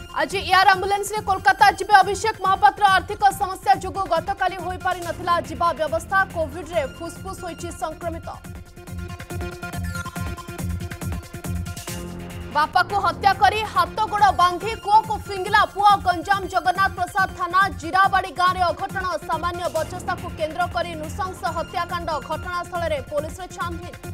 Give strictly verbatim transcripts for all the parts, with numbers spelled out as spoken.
आज air ambulance रे कोलकाता जिबे अभिषेक महापात्र आर्थिक समस्या जोगु गतकाली होई पारि नथिला जिबा व्यवस्था कोविड रे फुसफुस होईची संक्रमित। बापा को हत्या करी हाथ गोड़ बांधी कुआ को फिंगिला पुआ गंजाम जगन्नाथ प्रसाद थाना जिराबाड़ी गांव में अघटन सामान्य बचस्ता को केन्द्र कर नृशंस हत्याकांड घटनास्थल में पुलिस छानबीन।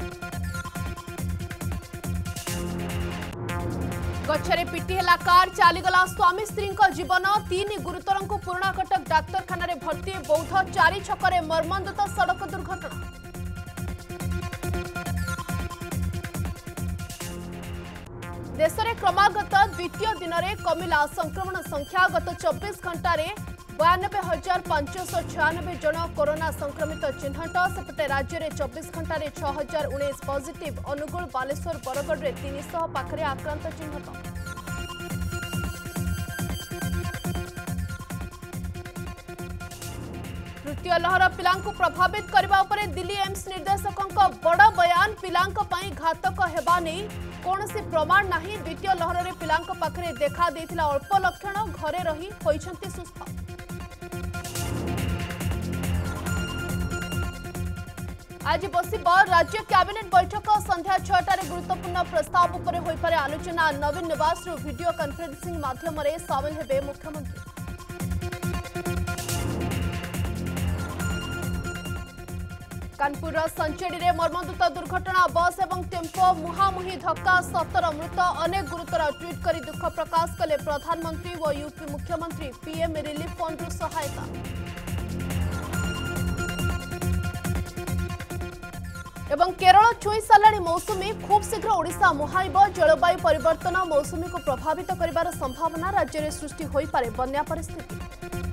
गछरे पिटी हेला कार चलीगला स्वामी स्त्री जीवन तीन गुरुतर को पुराणाकटक डाक्तरखाना रे भर्ती बौद्ध चारि छकरे मर्मन्तुद सड़क दुर्घटना। देश में क्रमागत द्वितीय दिन में कमिला संक्रमण संख्या गत चौबीस घंटा बयानबे हजार पांचश छयानबे जन कोरोना संक्रमित चिन्हट सेपटे राज्य में चौबीस घंटा छह हजार उन्नीस पॉजिटिव अनुगुल बालेश्वर बरगढ़ में तीन सौ पाखे आक्रांत चिन्हट। तृतीय लहर पिलांकु प्रभावित करबा उपरे दिल्ली एम्स निर्देशकों बड़ बयान पिलांक पई घातक हेबा नै कौनसी प्रमाण नहीं। द्वितीय लहर में पिलांक पाखरे देखा देथिला अल्प लक्षण घरे रही होइछंती सुस्थ। आज बसिब राज्य कैबिनेट बैठक संध्या छटार गुरुत्वपूर्ण प्रस्ताव उपरे होई पारे आलोचना। नवीन निवास वीडियो कॉन्फ्रेंसिंग माध्यम रे सामिल हेबे मुख्यमंत्री। कानपुर संचेड़ी में मर्मन्तुद दुर्घटना बस एवं टेम्पो मुहांमुही धक्का सतर मृत अनेक गुरुतर ट्वीट कर दुख प्रकाश कले प्रधानमंत्री व यूपी मुख्यमंत्री। पीएम रिलीफ फंड सहायता। एवं केरल छुई सारा मौसुमी खूब शीघ्र ओडिशा मुहाइब। जलवायु परिवर्तन मौसुमी को प्रभावित करिवार संभावना। राज्य में सृष्टि होई पारे बन्या परिस्थिति।